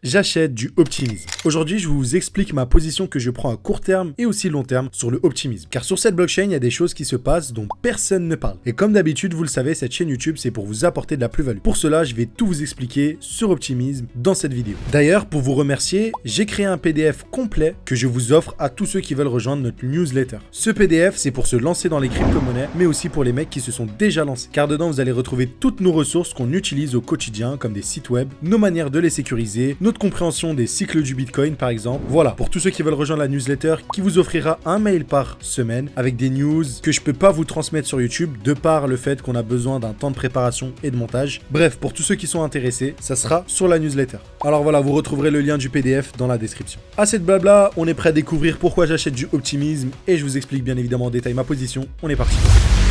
j'achète du optimisme. Aujourd'hui, je vous explique ma position que je prends à court terme et aussi long terme sur le optimisme. Car sur cette blockchain, il y a des choses qui se passent dont personne ne parle. Et comme d'habitude, vous le savez, cette chaîne YouTube, c'est pour vous apporter de la plus-value. Pour cela, je vais tout vous expliquer sur optimisme dans cette vidéo. D'ailleurs, pour vous remercier, j'ai créé un PDF complet que je vous offre à tous ceux qui veulent rejoindre notre newsletter. Ce PDF, c'est pour se lancer dans les crypto-monnaies, mais aussi pour les mecs qui se sont déjà lancés. Car dedans, vous allez retrouver toutes nos ressources qu'on utilise au quotidien, comme des sites web, nos manières de les sécuriser, notre compréhension des cycles du Bitcoin par exemple. Voilà, pour tous ceux qui veulent rejoindre la newsletter qui vous offrira un mail par semaine avec des news que je peux pas vous transmettre sur YouTube de par le fait qu'on a besoin d'un temps de préparation et de montage. Bref, pour tous ceux qui sont intéressés, ça sera sur la newsletter. Alors voilà, vous retrouverez le lien du PDF dans la description. Assez de blabla, on est prêt à découvrir pourquoi j'achète du optimisme et je vous explique bien évidemment en détail ma position. On est parti.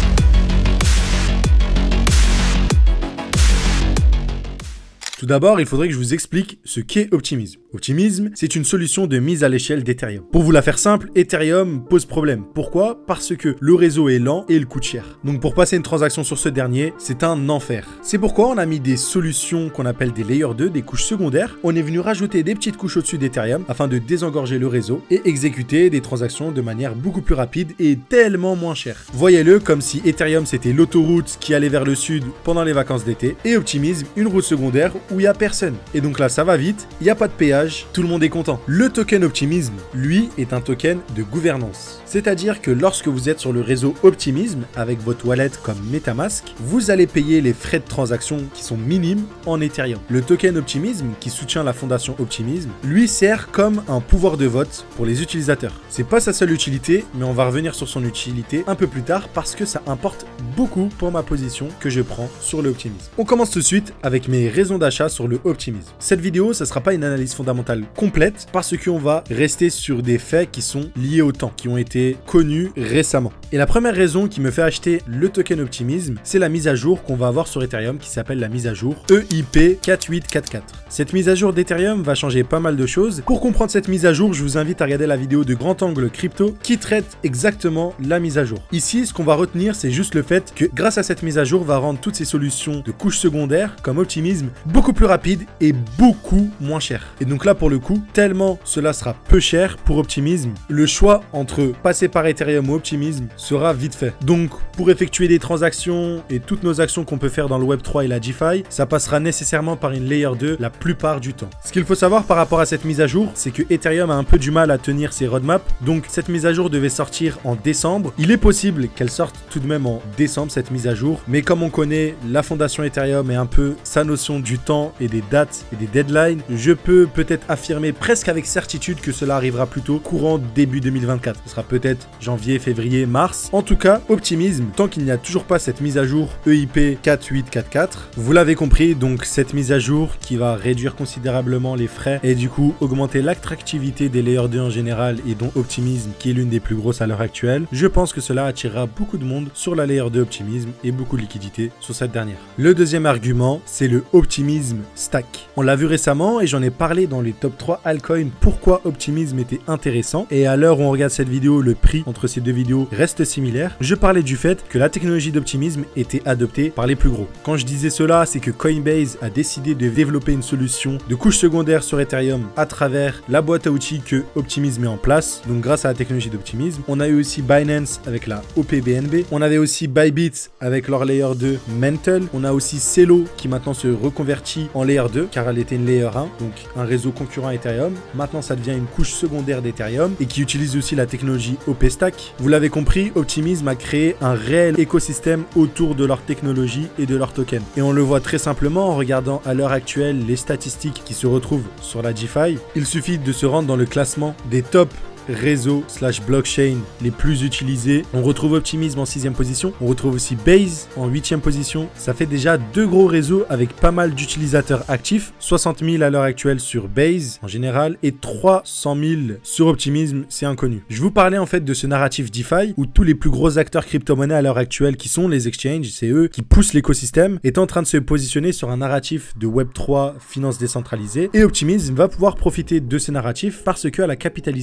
Tout d'abord, il faudrait que je vous explique ce qu'est Optimism. Optimism, c'est une solution de mise à l'échelle d'Ethereum. Pour vous la faire simple, Ethereum pose problème. Pourquoi? Parce que le réseau est lent et il coûte cher. Donc pour passer une transaction sur ce dernier, c'est un enfer. C'est pourquoi on a mis des solutions qu'on appelle des Layer 2, des couches secondaires. On est venu rajouter des petites couches au-dessus d'Ethereum afin de désengorger le réseau et exécuter des transactions de manière beaucoup plus rapide et tellement moins chère. Voyez-le comme si Ethereum c'était l'autoroute qui allait vers le sud pendant les vacances d'été et Optimism une route secondaire où il n'y a personne. Et donc là, ça va vite, il n'y a pas de péage, tout le monde est content. Le token Optimism, lui, est un token de gouvernance. C'est-à-dire que lorsque vous êtes sur le réseau Optimism avec votre wallet comme MetaMask, vous allez payer les frais de transaction qui sont minimes en Ethereum. Le token Optimism, qui soutient la fondation Optimism, lui sert comme un pouvoir de vote pour les utilisateurs. C'est pas sa seule utilité, mais on va revenir sur son utilité un peu plus tard parce que ça importe beaucoup pour ma position que je prends sur le Optimism. On commence tout de suite avec mes raisons d'achat sur le optimisme. Cette vidéo, ça sera pas une analyse fondamentale complète parce qu'on va rester sur des faits qui sont liés au temps, qui ont été connus récemment. Et la première raison qui me fait acheter le token optimisme, c'est la mise à jour qu'on va avoir sur Ethereum qui s'appelle la mise à jour EIP 4844. Cette mise à jour d'Ethereum va changer pas mal de choses. Pour comprendre cette mise à jour, je vous invite à regarder la vidéo de Grand Angle Crypto qui traite exactement la mise à jour. Ici, ce qu'on va retenir, c'est juste le fait que grâce à cette mise à jour, va rendre toutes ces solutions de couches secondaires comme optimisme beaucoup plus rapide et beaucoup moins cher. Et donc là, pour le coup, tellement cela sera peu cher pour Optimism, le choix entre passer par Ethereum ou Optimism sera vite fait. Donc, pour effectuer des transactions et toutes nos actions qu'on peut faire dans le Web3 et la DeFi, ça passera nécessairement par une Layer 2 la plupart du temps. Ce qu'il faut savoir par rapport à cette mise à jour, c'est que Ethereum a un peu du mal à tenir ses roadmaps. Donc, cette mise à jour devait sortir en décembre. Il est possible qu'elle sorte tout de même en décembre, cette mise à jour. Mais comme on connaît la fondation Ethereum et un peu sa notion du temps et des dates et des deadlines, je peux peut-être affirmer presque avec certitude que cela arrivera plutôt courant début 2024. Ce sera peut-être janvier, février, mars. En tout cas, Optimism, tant qu'il n'y a toujours pas cette mise à jour EIP 4844, vous l'avez compris, donc cette mise à jour qui va réduire considérablement les frais et du coup augmenter l'attractivité des Layer 2 en général et dont Optimism qui est l'une des plus grosses à l'heure actuelle, je pense que cela attirera beaucoup de monde sur la Layer 2 Optimism et beaucoup de liquidité sur cette dernière. Le deuxième argument, c'est le Optimism Stack. On l'a vu récemment et j'en ai parlé dans les top 3 altcoins pourquoi Optimism était intéressant et à l'heure où on regarde cette vidéo, le prix entre ces deux vidéos reste similaire. Je parlais du fait que la technologie d'Optimism était adoptée par les plus gros. Quand je disais cela, c'est que Coinbase a décidé de développer une solution de couche secondaire sur Ethereum à travers la boîte à outils que Optimism met en place. Donc grâce à la technologie d'Optimism, on a eu aussi Binance avec la OPBNB, on avait aussi Bybit avec leur Layer 2 Mantle, on a aussi Celo qui maintenant se reconvertit en Layer 2 car elle était une Layer 1, donc un réseau concurrent à Ethereum. Maintenant ça devient une couche secondaire d'Ethereum et qui utilise aussi la technologie OP-Stack. Vous l'avez compris, Optimism a créé un réel écosystème autour de leur technologie et de leur token. Et on le voit très simplement en regardant à l'heure actuelle les statistiques qui se retrouvent sur la DeFi. Il suffit de se rendre dans le classement des top réseaux/blockchain les plus utilisés. On retrouve Optimism en 6e position. On retrouve aussi Base en 8e position. Ça fait déjà deux gros réseaux avec pas mal d'utilisateurs actifs. 60 000 à l'heure actuelle sur Base en général et 300 000 sur Optimism, c'est inconnu. Je vous parlais en fait de ce narratif DeFi où tous les plus gros acteurs crypto-monnaies à l'heure actuelle qui sont les exchanges, c'est eux qui poussent l'écosystème, est en train de se positionner sur un narratif de Web3, finance décentralisée. Et Optimism va pouvoir profiter de ce narratif parce qu'elle a capitalisé sur les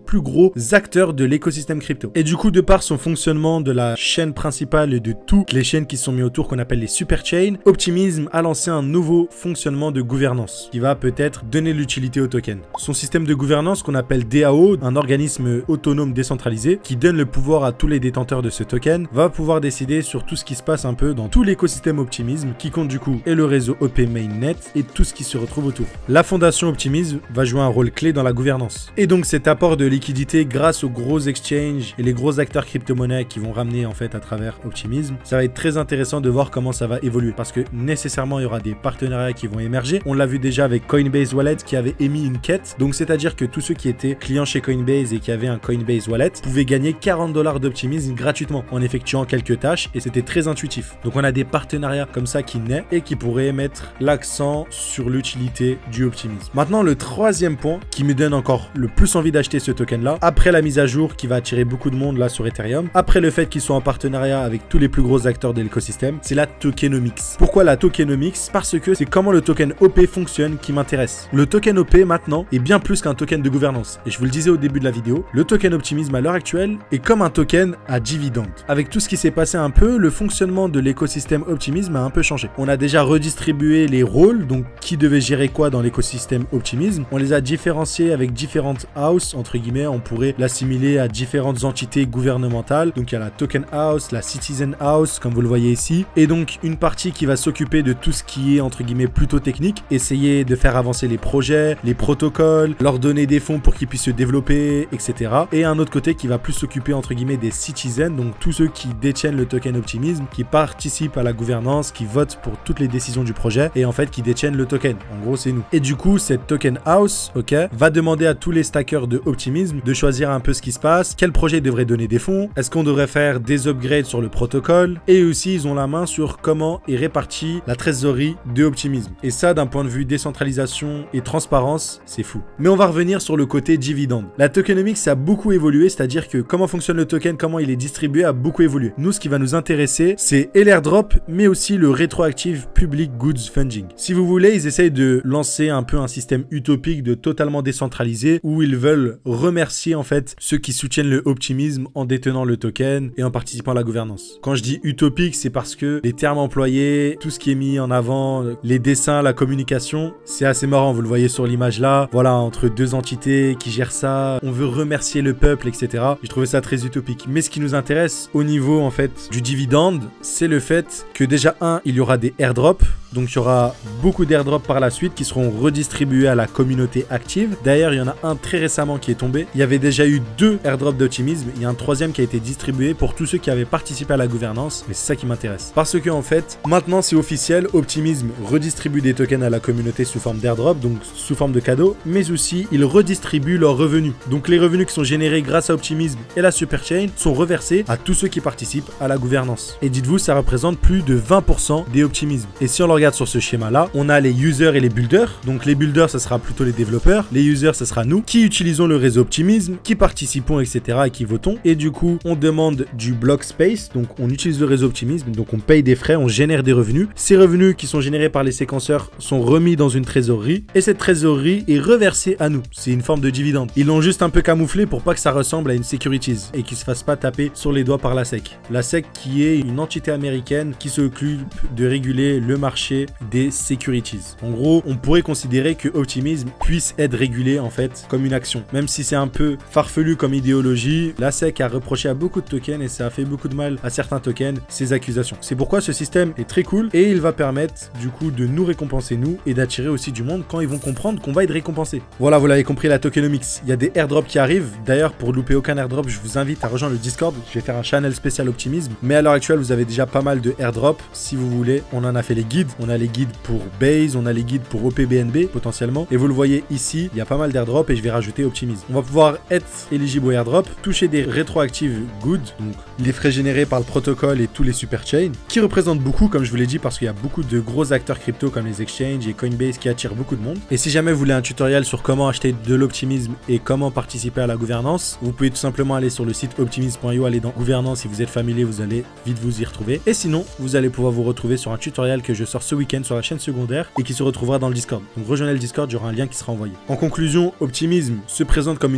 plus gros acteurs de l'écosystème crypto. Et du coup, de par son fonctionnement de la chaîne principale et de toutes les chaînes qui sont mises autour qu'on appelle les super chains, Optimism a lancé un nouveau fonctionnement de gouvernance qui va peut-être donner l'utilité au token. Son système de gouvernance qu'on appelle DAO, un organisme autonome décentralisé qui donne le pouvoir à tous les détenteurs de ce token, va pouvoir décider sur tout ce qui se passe un peu dans tout l'écosystème Optimism qui compte du coup et le réseau OP Mainnet et tout ce qui se retrouve autour. La fondation Optimism va jouer un rôle clé dans la gouvernance. Et donc cet apport de liquidité grâce aux gros exchanges et les gros acteurs crypto-monnaies qui vont ramener en fait à travers Optimism, ça va être très intéressant de voir comment ça va évoluer parce que nécessairement il y aura des partenariats qui vont émerger. On l'a vu déjà avec Coinbase Wallet qui avait émis une quête. Donc c'est-à-dire que tous ceux qui étaient clients chez Coinbase et qui avaient un Coinbase Wallet pouvaient gagner 40 $ d'Optimism gratuitement en effectuant quelques tâches et c'était très intuitif. Donc on a des partenariats comme ça qui naissent et qui pourraient mettre l'accent sur l'utilité du Optimism. Maintenant le troisième point qui me donne encore le plus envie d'acheter ce token là, après la mise à jour qui va attirer beaucoup de monde là sur Ethereum, après le fait qu'ils soient en partenariat avec tous les plus gros acteurs de l'écosystème, c'est la tokenomics. Pourquoi la tokenomics? Parce que c'est comment le token OP fonctionne qui m'intéresse. Le token OP maintenant est bien plus qu'un token de gouvernance. Et je vous le disais au début de la vidéo, le token Optimism à l'heure actuelle est comme un token à dividende. Avec tout ce qui s'est passé un peu, le fonctionnement de l'écosystème Optimism a un peu changé. On a déjà redistribué les rôles, donc qui devait gérer quoi dans l'écosystème Optimism. On les a différenciés avec différentes houses, entre guillemets, on pourrait l'assimiler à différentes entités gouvernementales. Donc il y a la Token House, la Citizen House, comme vous le voyez ici. Et donc une partie qui va s'occuper de tout ce qui est, entre guillemets, plutôt technique, essayer de faire avancer les projets, les protocoles, leur donner des fonds pour qu'ils puissent se développer, etc. Et un autre côté qui va plus s'occuper, entre guillemets, des citizens, donc tous ceux qui détiennent le token Optimism, qui participent à la gouvernance, qui votent pour toutes les décisions du projet et en fait qui détiennent le token. En gros, c'est nous. Et du coup, cette Token House, ok, va demander à tous les stackers de Optimism de choisir un peu ce qui se passe, quel projet devrait donner des fonds, est-ce qu'on devrait faire des upgrades sur le protocole, et aussi ils ont la main sur comment est répartie la trésorerie de Optimism. Et ça, d'un point de vue décentralisation et transparence, c'est fou. Mais on va revenir sur le côté dividende. La tokenomics a beaucoup évolué, c'est-à-dire que comment fonctionne le token, comment il est distribué a beaucoup évolué. Nous, ce qui va nous intéresser, c'est et l'airdrop, mais aussi le rétroactive public goods funding. Si vous voulez, ils essayent de lancer un peu un système utopique de totalement décentralisé où ils veulent remercier en fait ceux qui soutiennent le Optimism en détenant le token et en participant à la gouvernance. Quand je dis utopique, c'est parce que les termes employés, tout ce qui est mis en avant, les dessins, la communication, c'est assez marrant, vous le voyez sur l'image là. Voilà, entre deux entités qui gèrent ça, on veut remercier le peuple, etc. J'ai trouvé ça très utopique. Mais ce qui nous intéresse au niveau en fait du dividende, c'est le fait que déjà il y aura des airdrops. Donc il y aura beaucoup d'airdrops par la suite qui seront redistribués à la communauté active. D'ailleurs, il y en a un très récemment qui est tombé. Il y avait déjà eu 2 airdrops d'Optimism. Il y a un 3e qui a été distribué pour tous ceux qui avaient participé à la gouvernance. Mais c'est ça qui m'intéresse. Parce que en fait, maintenant c'est officiel, Optimism redistribue des tokens à la communauté sous forme d'airdrop, donc sous forme de cadeaux, mais aussi ils redistribuent leurs revenus. Donc les revenus qui sont générés grâce à Optimism et la Superchain sont reversés à tous ceux qui participent à la gouvernance. Et dites-vous, ça représente plus de 20% des Optimism. Et si on le regarde sur ce schéma là, on a les users et les builders. Donc les builders, ça sera plutôt les développeurs, les users, ça sera nous qui utilisons le réseau Optimism, qui participons, etc. et qui votons. Et du coup, on demande du block space, donc on utilise le réseau Optimism, donc on paye des frais, on génère des revenus. Ces revenus qui sont générés par les séquenceurs sont remis dans une trésorerie et cette trésorerie est reversée à nous. C'est une forme de dividende. Ils l'ont juste un peu camouflé pour pas que ça ressemble à une securities et qu'ils se fassent pas taper sur les doigts par la SEC. La SEC qui est une entité américaine qui s'occupe de réguler le marché des securities. En gros, on pourrait considérer que Optimism puisse être régulé en fait comme une action. Même si c'est un peu farfelu comme idéologie, la SEC a reproché à beaucoup de tokens et ça a fait beaucoup de mal à certains tokens ces accusations. C'est pourquoi ce système est très cool et il va permettre du coup de nous récompenser nous et d'attirer aussi du monde quand ils vont comprendre qu'on va être récompensé. Voilà, vous l'avez compris, la tokenomics. Il y a des airdrops qui arrivent. D'ailleurs, pour louper aucun airdrop, je vous invite à rejoindre le Discord. Je vais faire un channel spécial Optimism. Mais à l'heure actuelle, vous avez déjà pas mal de airdrops. Si vous voulez, on en a fait les guides. On a les guides pour Base, on a les guides pour OPBNB potentiellement. Et vous le voyez ici, il y a pas mal d'airdrops et je vais rajouter Optimism. On va pouvoir être éligible aux airdrops, toucher des rétroactive goods, donc les frais générés par le protocole et tous les super chains, qui représentent beaucoup, comme je vous l'ai dit, parce qu'il y a beaucoup de gros acteurs crypto comme les exchanges et Coinbase qui attirent beaucoup de monde. Et si jamais vous voulez un tutoriel sur comment acheter de l'Optimism et comment participer à la gouvernance, vous pouvez tout simplement aller sur le site optimism.io, aller dans gouvernance. Si vous êtes familier, vous allez vite vous y retrouver. Et sinon, vous allez pouvoir vous retrouver sur un tutoriel que je sors ce week-end sur la chaîne secondaire et qui se retrouvera dans le Discord. Donc rejoignez le Discord, il y aura un lien qui sera envoyé. En conclusion, Optimism se présente comme une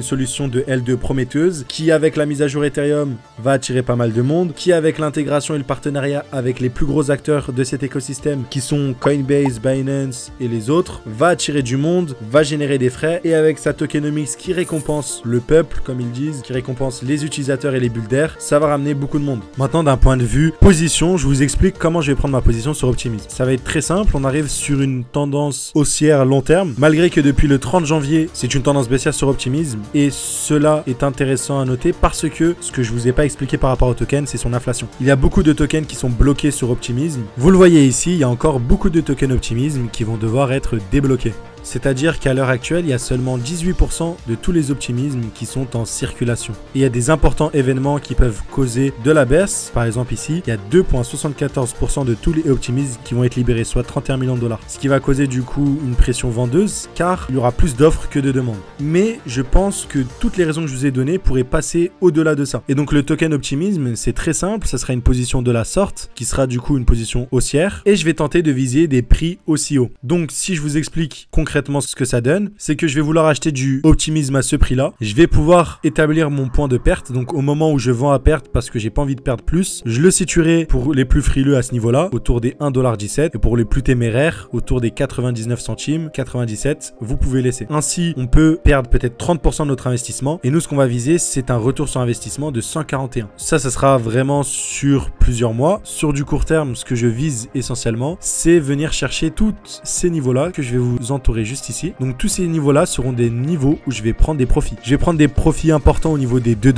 une solution de L2 prometteuse qui, avec la mise à jour Ethereum, va attirer pas mal de monde, qui, avec l'intégration et le partenariat avec les plus gros acteurs de cet écosystème qui sont Coinbase, Binance et les autres, va attirer du monde, va générer des frais, et avec sa tokenomics qui récompense le peuple, comme ils disent, qui récompense les utilisateurs et les builders, ça va ramener beaucoup de monde. Maintenant, d'un point de vue position, je vous explique comment je vais prendre ma position sur Optimism. Ça va être très simple, on arrive sur une tendance haussière long terme, malgré que depuis le 30 janvier, c'est une tendance baissière sur Optimism, et cela est intéressant à noter parce que ce que je vous ai pas expliqué par rapport au token, c'est son inflation. Il y a beaucoup de tokens qui sont bloqués sur Optimism. Vous le voyez ici, il y a encore beaucoup de tokens Optimism qui vont devoir être débloqués. C'est-à-dire qu'à l'heure actuelle, il y a seulement 18% de tous les optimismes qui sont en circulation. Et il y a des importants événements qui peuvent causer de la baisse. Par exemple ici, il y a 2,74% de tous les optimismes qui vont être libérés, soit 31 millions de dollars. Ce qui va causer du coup une pression vendeuse, car il y aura plus d'offres que de demandes. Mais je pense que toutes les raisons que je vous ai données pourraient passer au-delà de ça. Et donc le token optimisme, c'est très simple, ça sera une position de la sorte, qui sera du coup une position haussière. Et je vais tenter de viser des prix aussi hauts. Donc si je vous explique concrètement ce que ça donne, c'est que je vais vouloir acheter du optimisme à ce prix-là. Je vais pouvoir établir mon point de perte. Donc au moment où je vends à perte parce que j'ai pas envie de perdre plus, je le situerai pour les plus frileux à ce niveau-là, autour des 1,17$ et pour les plus téméraires, autour des 99 centimes, 97, vous pouvez laisser. Ainsi, on peut perdre peut-être 30% de notre investissement et nous, ce qu'on va viser, c'est un retour sur investissement de 141. Ça sera vraiment sur plusieurs mois. Sur du court terme, ce que je vise essentiellement, c'est venir chercher tous ces niveaux-là que je vais vous entourer juste ici. Donc tous ces niveaux-là seront des niveaux où je vais prendre des profits. Je vais prendre des profits importants au niveau des 2$,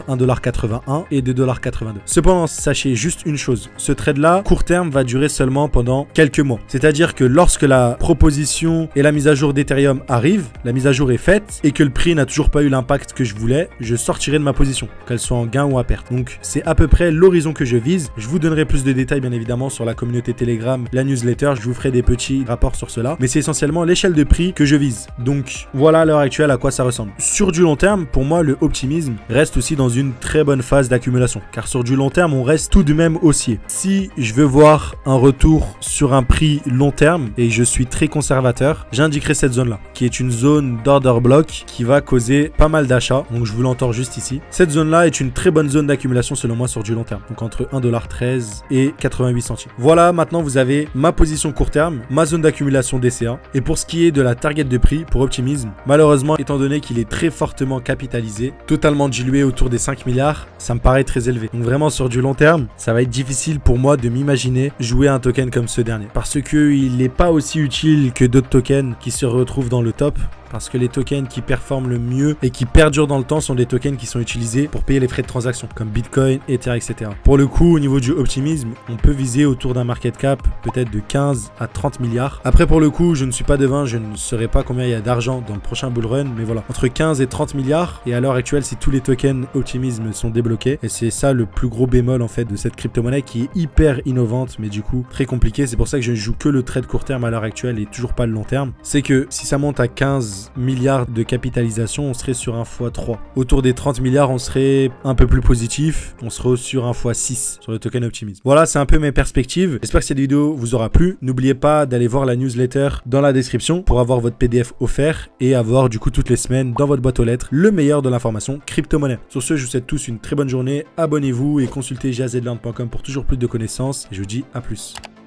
1,81$ et 2,82$. Cependant, sachez juste une chose. Ce trade-là, court terme, va durer seulement pendant quelques mois. C'est-à-dire que lorsque la proposition et la mise à jour d'Ethereum arrive, la mise à jour est faite et que le prix n'a toujours pas eu l'impact que je voulais, je sortirai de ma position, qu'elle soit en gain ou à perte. Donc c'est à peu près l'horizon que je vise. Je vous donnerai plus de détails bien évidemment sur la communauté Telegram, la newsletter. Je vous ferai des petits rapports sur cela. Mais c'est essentiellement l'échelle de prix que je vise. Donc voilà à l'heure actuelle à quoi ça ressemble. Sur du long terme, pour moi, le optimisme reste aussi dans une très bonne phase d'accumulation. Car sur du long terme, on reste tout de même haussier. Si je veux voir un retour sur un prix long terme et je suis très conservateur, j'indiquerai cette zone-là, qui est une zone d'order block qui va causer pas mal d'achats. Donc je vous l'entends juste ici. Cette zone-là est une très bonne zone d'accumulation selon moi sur du long terme. Donc entre 1,13$ et 88 centimes. Voilà, maintenant vous avez ma position court terme, ma zone d'accumulation DCA. Et pour ce qui est de la target de prix pour Optimism, malheureusement, étant donné qu'il est très fortement capitalisé, totalement dilué autour des 5 milliards, ça me paraît très élevé. Donc vraiment sur du long terme, ça va être difficile pour moi de m'imaginer jouer un token comme ce dernier. Parce qu'il n'est pas aussi utile que d'autres tokens qui se retrouvent dans le top. Parce que les tokens qui performent le mieux et qui perdurent dans le temps sont des tokens qui sont utilisés pour payer les frais de transaction, comme Bitcoin, Ether, etc. Pour le coup, au niveau du optimisme, on peut viser autour d'un market cap peut-être de 15 à 30 milliards. Après, pour le coup, je ne suis pas devin, je ne saurais pas combien il y a d'argent dans le prochain bull run, mais voilà, entre 15 et 30 milliards. Et à l'heure actuelle, si tous les tokens optimisme sont débloqués, et c'est ça le plus gros bémol en fait de cette crypto-monnaie qui est hyper innovante, mais du coup très compliquée. C'est pour ça que je ne joue que le trade court terme à l'heure actuelle et toujours pas le long terme. C'est que si ça monte à 15 milliards de capitalisation, on serait sur un x3. Autour des 30 milliards, on serait un peu plus positif. On serait sur un x6 sur le token optimisme. Voilà, c'est un peu mes perspectives. J'espère que cette vidéo vous aura plu. N'oubliez pas d'aller voir la newsletter dans la description pour avoir votre PDF offert et avoir du coup toutes les semaines dans votre boîte aux lettres le meilleur de l'information crypto-monnaie. Sur ce, je vous souhaite tous une très bonne journée. Abonnez-vous et consultez jazedlearn.com pour toujours plus de connaissances. Et je vous dis à plus.